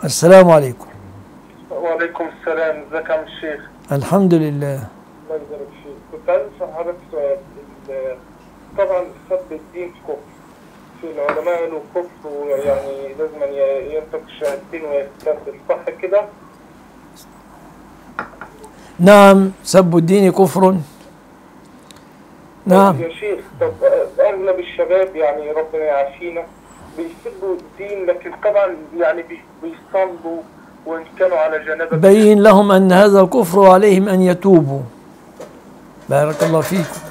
السلام عليكم. وعليكم السلام، ازيك يا عم الشيخ؟ الحمد لله. الله يبارك فيك. كنت عايز اسال حضرتك سؤال. طبعا سب الدين كفر، في العلماء قالوا كفر، ويعني لازم ينطق الشهادتين ويستسلم، صح كده؟ نعم، سب الدين كفر. نعم. يا شيخ، طب اغلب الشباب يعني ربنا يعافينا بيسبوا الدين، لكن طبعا يعني بيصلوا وان كانوا على جنابه. بين لهم أن هذا الكفر وعليهم أن يتوبوا. بارك الله فيكم.